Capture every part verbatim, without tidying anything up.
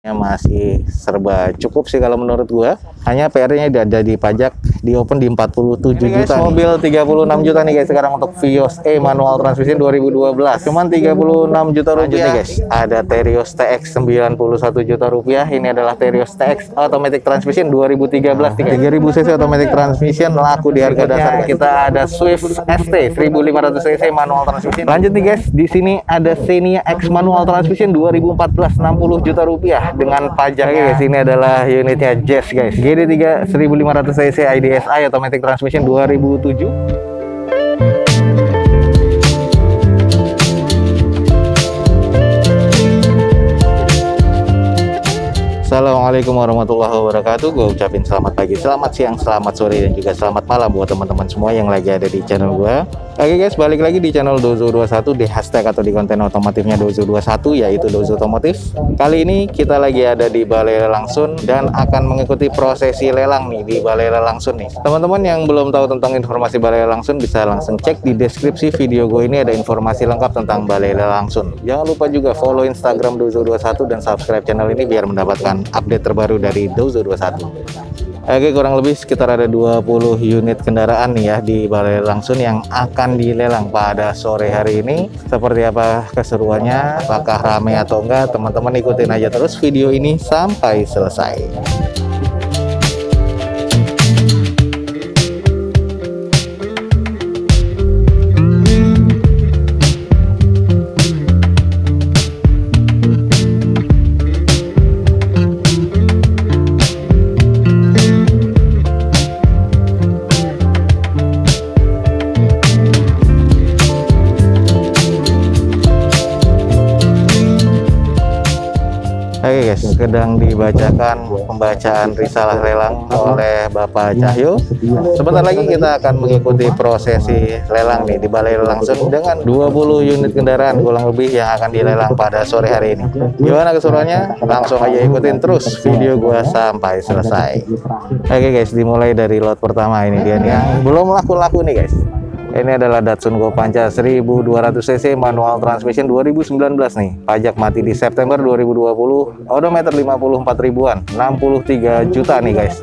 Masih serba cukup sih kalau menurut gua. Hanya P R-nya ada di pajak di open di empat puluh tujuh juta. Guys, mobil tiga puluh enam juta nih guys sekarang untuk Vios E manual transmission dua ribu dua belas. Cuman tiga puluh enam juta rupiah. Lanjut nih guys, ada Terios T X sembilan puluh satu juta rupiah. Ini adalah Terios T X automatic transmission dua ribu tiga belas. tiga ribu cc automatic transmission laku di harga dasar. Kita ada Swift S T seribu lima ratus cc manual transmission. Lanjut nih guys, di sini ada Xenia X manual transmission dua ribu empat belas enam puluh juta rupiah dengan pajak. Oke guys, ini adalah unitnya Jazz guys. G D tiga seribu lima ratus cc I D S I automatic transmission dua ribu tujuh. Assalamualaikum warahmatullahi wabarakatuh. Gue ucapin selamat pagi, selamat siang, selamat sore, dan juga selamat malam buat teman-teman semua yang lagi ada di channel gue. Oke guys, balik lagi di channel Dozo dua puluh satu, di hashtag atau di konten otomotifnya Dozo dua puluh satu, yaitu Dozo Otomotif. Kali ini kita lagi ada di Balai Lelang Sun dan akan mengikuti prosesi lelang nih di Balai Lelang Sun nih. Teman-teman yang belum tahu tentang informasi Balai Lelang Sun bisa langsung cek di deskripsi video gue ini, ada informasi lengkap tentang Balai Lelang Sun. Jangan lupa juga follow Instagram Dozo dua puluh satu dan subscribe channel ini biar mendapatkan update terbaru dari Dozo dua puluh satu. Oke, kurang lebih sekitar ada dua puluh unit kendaraan nih ya di Balai Lelang Sun yang akan dilelang pada sore hari ini. Seperti apa keseruannya, apakah ramai atau enggak, teman-teman ikutin aja terus video ini sampai selesai. Oke guys, sedang dibacakan pembacaan risalah lelang oleh Bapak Cahyo. Sebentar lagi kita akan mengikuti prosesi lelang nih di Balai Lelang Sun dengan dua puluh unit kendaraan kurang lebih yang akan dilelang pada sore hari ini. Gimana keseruannya? Langsung aja ikutin terus video gua sampai selesai. Oke guys, dimulai dari lot pertama. Ini dia nih yang belum laku-laku nih guys. Ini adalah Datsun Go Panca seribu dua ratus cc manual transmission dua ribu sembilan belas nih. Pajak mati di September dua ribu dua puluh, odometer lima puluh empat ribuan, enam puluh tiga juta nih guys.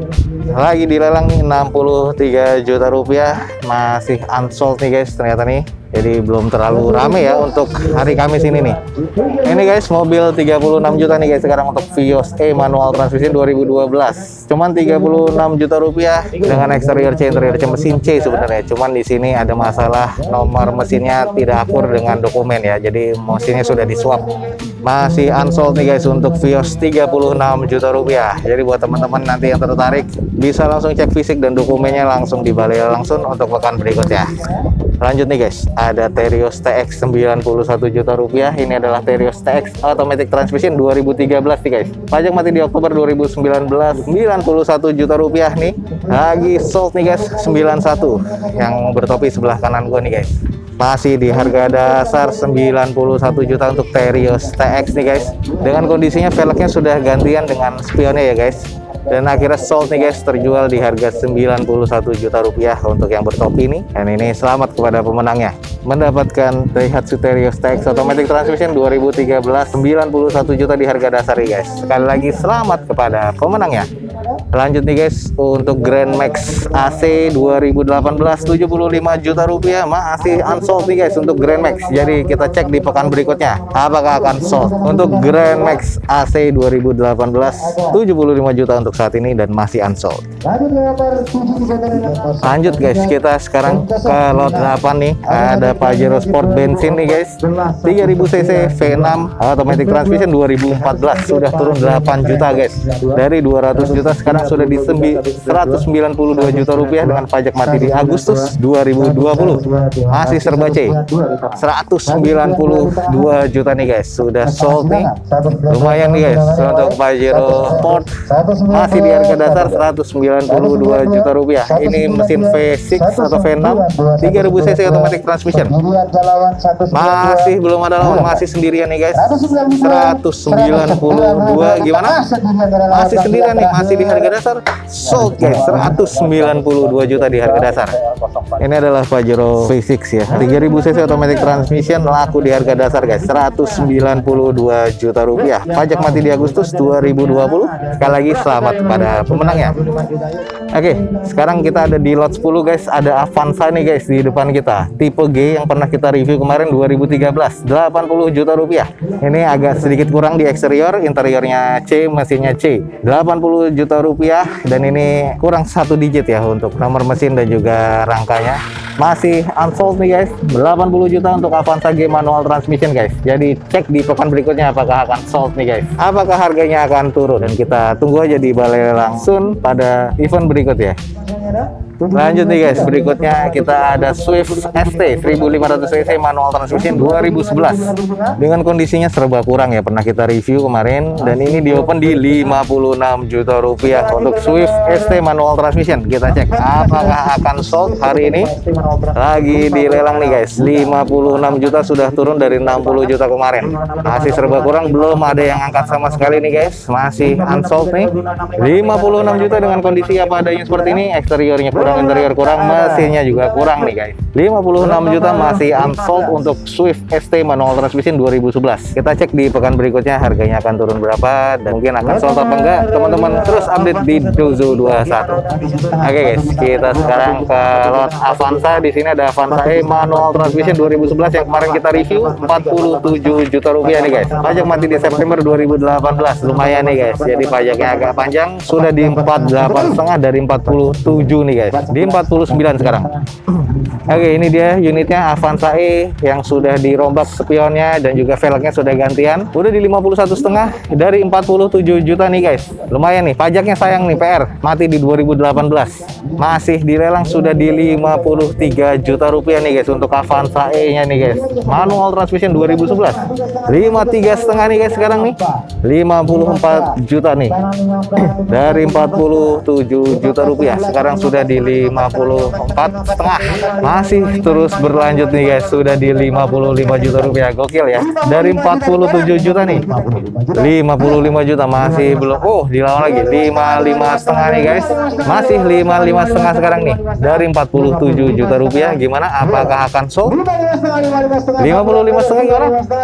Lagi dilelang nih enam puluh tiga juta rupiah, masih unsold nih guys ternyata nih. Jadi belum terlalu rame ya untuk hari Kamis ini nih. Ini guys mobil tiga puluh enam juta nih guys sekarang untuk Vios E manual transmission dua ribu dua belas. Cuman tiga puluh enam juta rupiah dengan eksterior C, interior C, mesin C sebenarnya. Cuman di sini ada masalah nomor mesinnya tidak akur dengan dokumen ya. Jadi mesinnya sudah diswap. Masih unsold nih guys untuk Vios tiga puluh enam juta rupiah. Jadi buat teman-teman nanti yang tertarik bisa langsung cek fisik dan dokumennya langsung di Balai Lelang Sun untuk pekan berikutnya. Lanjut nih guys, ada Terios T X sembilan puluh satu juta rupiah. Ini adalah Terios T X automatic transmission dua ribu tiga belas nih guys. Pajak mati di Oktober dua ribu sembilan belas, sembilan puluh satu juta rupiah nih. Lagi sold nih guys, sembilan puluh satu yang bertopi sebelah kanan gua nih guys. Masih di harga dasar sembilan puluh satu juta untuk Terios T X nih guys. Dengan kondisinya velgnya sudah gantian dengan spionnya ya guys. Dan akhirnya sold nih guys, terjual di harga sembilan puluh satu juta rupiah untuk yang bertopi nih. Dan ini selamat kepada pemenangnya, mendapatkan Daihatsu Terios T X automatic transmission dua ribu tiga belas, sembilan puluh satu juta di harga dasar nih guys. Sekali lagi selamat kepada pemenangnya. Lanjut nih guys, untuk Grand Max A C dua ribu delapan belas tujuh puluh lima juta rupiah masih unsold nih guys untuk Grand Max. Jadi kita cek di pekan berikutnya apakah akan sold untuk Grand Max A C dua ribu delapan belas tujuh puluh lima juta untuk saat ini dan masih unsold. Lanjut guys, kita sekarang ke lot delapan nih. Ada Pajero Sport bensin nih guys, tiga ribu cc V enam automatic transmission dua ribu empat belas, sudah turun delapan juta guys. Dari dua ratus juta sekarang sudah di seratus sembilan puluh dua juta rupiah dengan pajak mati di Agustus dua ribu dua puluh. Masih serba C, seratus sembilan puluh dua juta nih guys. Sudah sold nih. Lumayan nih guys untuk Pajero Sport. Masih di harga dasar seratus sembilan puluh dua juta rupiah. Ini mesin V enam atau V enam tiga ribu cc automatic transmission. Masih belum ada lawan, masih sendirian nih guys. seratus sembilan puluh dua gimana? Masih sendirian nih, masih di harga dasar sold guys, seratus sembilan puluh dua juta di harga dasar. Ini adalah Pajero V enam ya, tiga ribu cc automatic transmission, laku di harga dasar guys, seratus sembilan puluh dua juta rupiah. Pajak mati di Agustus dua ribu dua puluh. Sekali lagi selamat pada pemenangnya. Oke, sekarang kita ada di lot sepuluh guys, ada Avanza nih guys di depan kita, tipe G yang pernah kita review kemarin dua ribu tiga belas, delapan puluh juta rupiah. Ini agak sedikit kurang di eksterior, interiornya C, mesinnya C, delapan puluh juta rupiah, dan ini kurang satu digit ya untuk nomor mesin dan juga rangkanya. Masih unsold nih guys, delapan puluh juta untuk Avanza G manual transmission guys. Jadi cek di pekan berikutnya apakah akan sold nih guys, apakah harganya akan turun, dan kita tunggu aja di balai langsung pada event berikut ya. Lanjut nih guys, berikutnya kita ada Swift S T seribu lima ratus cc manual transmission dua ribu sebelas dengan kondisinya serba kurang ya, pernah kita review kemarin, dan ini di open di lima puluh enam juta rupiah untuk Swift S T manual transmission. Kita cek apakah akan sold hari ini. Lagi dilelang nih guys, lima puluh enam juta, sudah turun dari enam puluh juta kemarin. Masih serba kurang, belum ada yang angkat sama sekali nih guys, masih unsold nih. Lima puluh enam juta dengan kondisi apa adanya seperti ini, eksteriornya kurang, interior kurang, mesinnya juga kurang nih guys. Lima puluh enam juta masih unsold untuk Swift S T manual transmission dua ribu sebelas. Kita cek di pekan berikutnya harganya akan turun berapa dan mungkin akan sold apa enggak. Teman-teman terus update di Dozo dua puluh satu. Oke guys, kita sekarang ke lot Avanza. Di sini ada Avanza E manual transmission dua ribu sebelas yang kemarin kita review, empat puluh tujuh juta rupiah nih guys. Pajak mati di September dua ribu delapan belas, lumayan nih guys. Jadi pajaknya agak panjang, sudah di empat puluh delapan koma lima dari empat puluh tujuh nih guys. Di empat puluh sembilan sekarang. Oke, ini dia unitnya Avanza E yang sudah dirombak spionnya dan juga velgnya sudah gantian. Udah di lima puluh satu koma lima dari empat puluh tujuh juta nih guys. Lumayan nih, pajaknya sayang nih P R. Mati di dua ribu delapan belas. Masih dilelang sudah di lima puluh tiga juta rupiah nih guys untuk Avanza E-nya nih guys. Manual transmission dua ribu sebelas. lima puluh tiga koma lima nih guys sekarang nih. lima puluh empat juta nih. Dari empat puluh tujuh juta rupiah. Sekarang sudah di lima puluh empat koma lima. Masih terus berlanjut nih guys, sudah di lima puluh lima juta rupiah. Gokil ya, dari empat puluh tujuh juta nih, lima puluh lima juta masih belum. Oh, dilawan lagi lima puluh lima koma lima nih guys, masih lima puluh lima koma lima sekarang nih, dari empat puluh tujuh juta rupiah. Gimana, apakah akan sold? lima puluh lima koma lima gimana?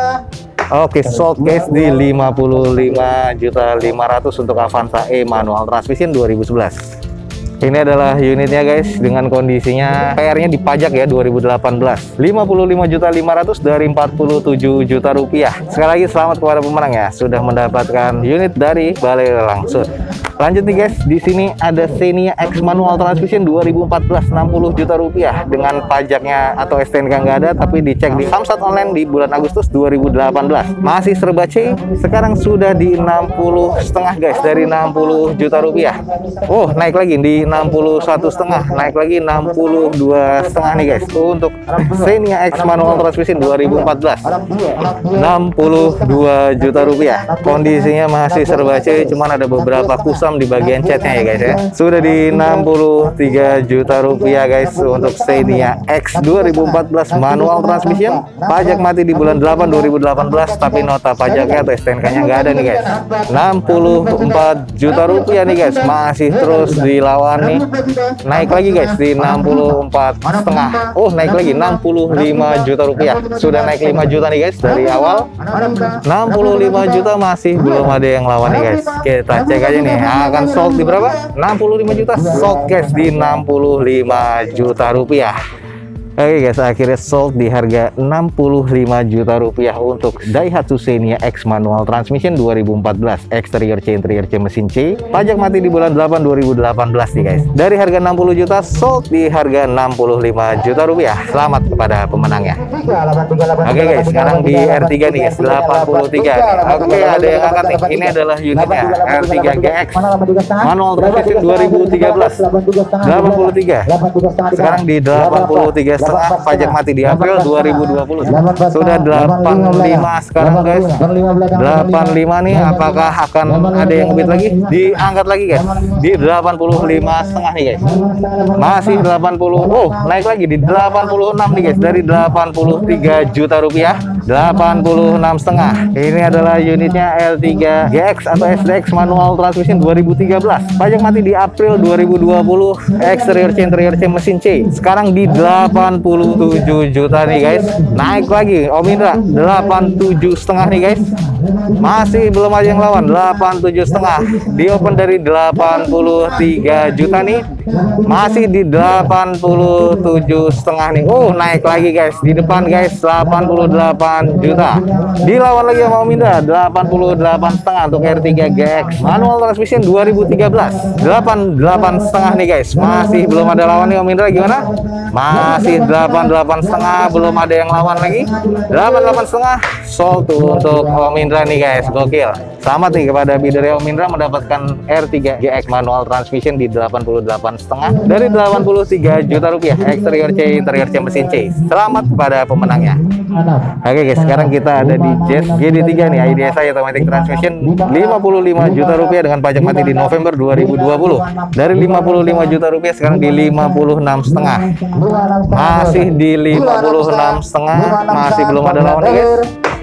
Oke, sold guys di lima puluh lima juta lima ratus untuk Avanza E manual transmission dua ribu sebelas. Ini adalah unitnya guys, dengan kondisinya P R-nya dipajak ya dua ribu delapan belas, lima puluh lima juta lima ratus dari empat puluh tujuh juta rupiah. Sekali lagi selamat kepada pemenang ya, sudah mendapatkan unit dari balai langsung. Lanjut nih guys, di sini ada Xenia X manual transmission dua ribu empat belas, enam puluh juta rupiah dengan pajaknya atau S T N K nggak ada, tapi dicek di Samsat online di bulan Agustus dua ribu delapan belas. Masih serba C, sekarang sudah di enam puluh setengah guys, dari enam puluh juta rupiah. Oh, naik lagi di enam puluh satu setengah, naik lagi enam puluh dua setengah nih guys. Tuh untuk Xenia X manual transmission dua ribu empat belas, enam puluh dua juta rupiah. Kondisinya masih serba C, cuman ada beberapa kusam di bagian catnya ya guys ya. Sudah di enam puluh tiga juta rupiah guys untuk Xenia X dua ribu empat belas manual transmission. Pajak mati di bulan delapan dua ribu delapan belas, tapi nota pajaknya atau S T N K-nya nggak ada nih guys. enam puluh empat juta rupiah nih guys, masih terus dilawan nih. Naik lagi guys di enam puluh empat setengah. Oh, naik lagi enam puluh lima juta rupiah. Sudah naik lima juta nih guys dari awal. enam puluh lima juta masih belum ada yang lawan nih guys. Kita cek aja nih, akan sold di berapa? enam puluh lima juta, sold guys di enam puluh lima juta rupiah. Oke guys, akhirnya sold di harga enam puluh lima juta rupiah untuk Daihatsu Xenia X manual transmission dua ribu empat belas, eksterior C, interior C, mesin C. Pajak mati di bulan delapan dua ribu delapan belas nih guys. Dari harga enam puluh juta sold di harga enam puluh lima juta rupiah. Selamat kepada pemenangnya. Oke guys, sekarang di R tiga nih guys, delapan puluh tiga. Oke, ada yang angkat nih. Ini adalah unitnya R tiga G X manual transmission dua ribu tiga belas, delapan puluh tiga. Sekarang di delapan puluh tiga setengah setengah pajak mati di April dua ribu dua puluh. Sudah delapan puluh lima sekarang guys. delapan puluh lima nih, apakah akan ada yang ngebit lagi? Diangkat lagi guys di delapan puluh lima setengah nih guys. Masih delapan puluh. Oh, naik lagi di delapan puluh enam nih guys, dari delapan puluh tiga juta rupiah delapan puluh enam setengah. Ini adalah unitnya L tiga G X atau S D X manual transmission dua ribu tiga belas. Pajak mati di April dua ribu dua puluh. Exterior C, interior C, mesin C. Sekarang di delapan puluh tujuh juta nih guys. Naik lagi Om Indra delapan puluh tujuh setengah nih guys. Masih belum ada yang lawan, delapan puluh tujuh setengah. Di open dari delapan puluh tiga juta nih. Masih di delapan puluh tujuh setengah nih. Oh, naik lagi guys. Di depan guys delapan puluh delapan juta. Dilawan lagi sama Om Indra delapan puluh delapan setengah untuk R tiga G X manual transmission dua ribu tiga belas. delapan puluh delapan setengah nih guys. Masih belum ada lawan nih Om Indra, gimana? Masih delapan puluh delapan setengah, belum ada yang lawan lagi. delapan puluh delapan setengah sold tuh untuk Om Indra nih guys. Gokil. Selamat nih kepada bidder Om Indra mendapatkan R tiga G X manual transmission di delapan puluh delapan setengah dari delapan puluh tiga juta rupiah. Exterior C, interior C, mesin C. Selamat kepada pemenangnya. Oke guys, sekarang kita ada di Jazz G D tiga nih, I D S I automatic transmission lima puluh lima juta rupiah dengan pajak mati di November dua ribu dua puluh. Dari lima puluh lima juta rupiah sekarang di lima puluh enam setengah. Masih di lima puluh enam setengah, masih belum ada lawan nih guys.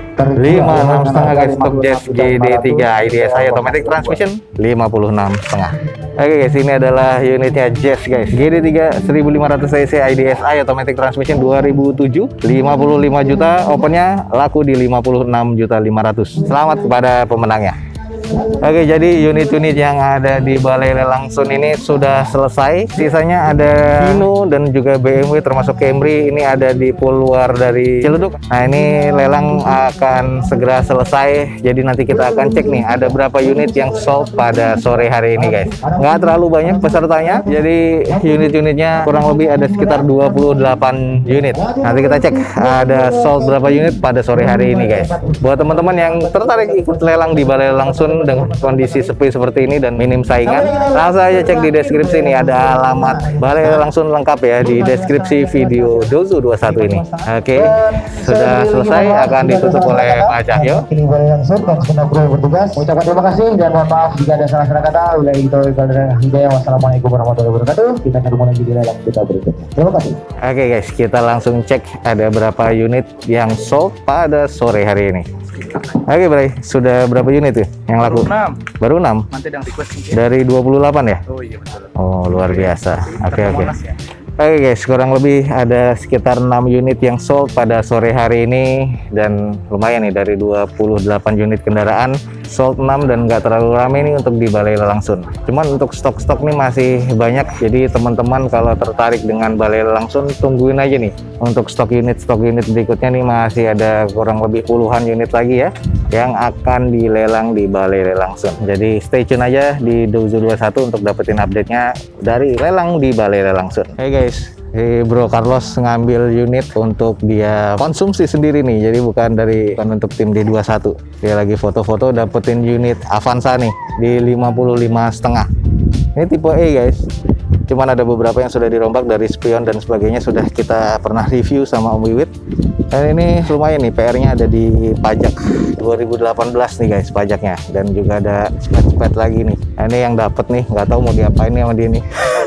lima puluh enam setengah guys untuk Jazz G D tiga I D S I automatic transmission lima puluh enam setengah. Oke guys, ini adalah unitnya Jazz guys, G D tiga seribu lima ratus cc I D S I automatic transmission dua ribu tujuh, lima puluh lima juta, opennya laku di lima puluh enam juta lima ratus. Selamat kepada pemenangnya. Oke, jadi unit-unit yang ada di Balai Lelang Sun ini sudah selesai. Sisanya ada Hino dan juga B M W termasuk Camry. Ini ada di pool luar dari Ciledug. Nah, ini lelang akan segera selesai. Jadi nanti kita akan cek nih ada berapa unit yang sold pada sore hari ini guys. Nggak terlalu banyak pesertanya. Jadi unit-unitnya kurang lebih ada sekitar dua puluh delapan unit. Nanti kita cek ada sold berapa unit pada sore hari ini guys. Buat teman-teman yang tertarik ikut lelang di Balai Lelang Sun dengan kondisi sepi seperti ini dan minim saingan, langsung aja cek di deskripsi ini, ada alamat Balai Lelang Sun lengkap ya di deskripsi video Dozo dua puluh satu ini. Oke, sudah selesai, akan ditutup oleh Pak Cahyo. Ini Balai Lelang Sun dan segenap kru yang bertugas. Ucapkan terima kasih dan mohon maaf jika ada salah-salah kata. Wassalamualaikum warahmatullahi wabarakatuh. Kita ketemu lagi di lelang kita berikutnya. Terima kasih. Oke guys, kita langsung cek ada berapa unit yang sold pada sore hari ini. Oke Bray, sudah berapa unit tuh yang laku? enam. Baru enam? Dari dua puluh delapan ya? Oh iya betul. Oh luar biasa. Oke oke. Oke guys, kurang lebih ada sekitar enam unit yang sold pada sore hari ini. Dan lumayan nih, dari dua puluh delapan unit kendaraan sold enam dan nggak terlalu rame nih untuk di Balai Lelang Sun. Cuman untuk stok-stok nih masih banyak. Jadi teman-teman kalau tertarik dengan Balai Lelang Sun, tungguin aja nih. Untuk stok unit-stok unit berikutnya nih masih ada kurang lebih puluhan unit lagi ya yang akan dilelang di Balai Lelang Sun. Jadi stay tune aja di Dozo dua puluh satu untuk dapetin update-nya dari lelang di Balai Lelang Sun. Hey guys, hey Bro Carlos ngambil unit untuk dia konsumsi sendiri nih. Jadi bukan dari bukan untuk tim D dua puluh satu. Dia lagi foto-foto dapetin unit Avanza nih di lima puluh lima setengah. Ini tipe E guys. Cuman ada beberapa yang sudah dirombak dari spion dan sebagainya, sudah kita pernah review sama Om Wiwit. Dan ini lumayan nih, P R-nya ada di pajak dua ribu delapan belas nih guys pajaknya, dan juga ada spet-spet lagi nih. Nah, ini yang dapat nih, nggak tahu mau diapain nih sama dia nih.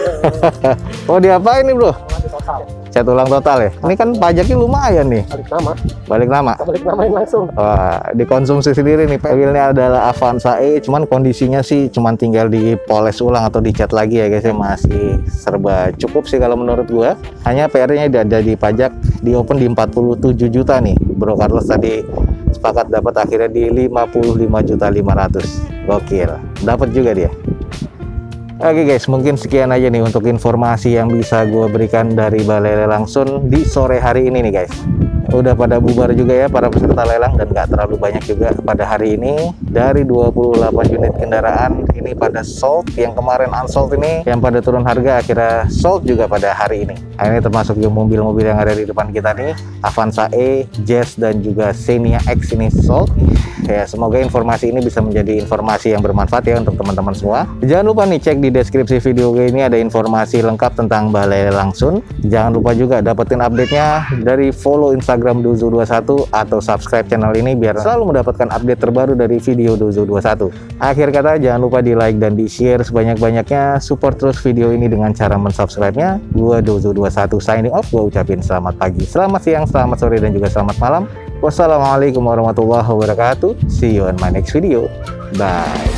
Mau diapain nih bro? Cat ulang total ya. Ini kan pajaknya lumayan nih. Balik nama. Balik nama. Balik namain langsung. Wah, dikonsumsi sendiri nih. Mobilnya adalah Avanza E, cuman kondisinya sih cuman tinggal dipoles ulang atau dicat lagi ya guys. Masih serba cukup sih kalau menurut gua. Hanya P R-nya ada di pajak di open di empat puluh tujuh juta nih. Bro Carlos tadi sepakat dapat akhirnya di lima puluh lima juta lima ratus. Gokil. Dapat juga dia. Oke guys, mungkin sekian aja nih untuk informasi yang bisa gue berikan dari Balai Lelang Sun di sore hari ini nih guys. udah pada bubar juga ya para peserta lelang, dan nggak terlalu banyak juga pada hari ini. Dari dua puluh delapan unit kendaraan ini pada sold, yang kemarin unsold ini yang pada turun harga akhirnya sold juga pada hari ini. Nah, ini termasuk yang mobil-mobil yang ada di depan kita nih, Avanza E, Jazz dan juga Xenia X ini sold. Ya, semoga informasi ini bisa menjadi informasi yang bermanfaat ya untuk teman-teman semua. Jangan lupa nih cek di deskripsi video ini ada informasi lengkap tentang Balai Lelang Sun. Jangan lupa juga dapetin update-nya dari follow Instagram Dozo dua puluh satu atau subscribe channel ini biar selalu mendapatkan update terbaru dari video Dozo dua puluh satu. Akhir kata, jangan lupa di like dan di share sebanyak-banyaknya. Support terus video ini dengan cara mensubscribe-nya. Gua Dozo dua puluh satu signing off. Gua ucapin selamat pagi, selamat siang, selamat sore, dan juga selamat malam. Wassalamualaikum warahmatullahi wabarakatuh. See you on my next video. Bye.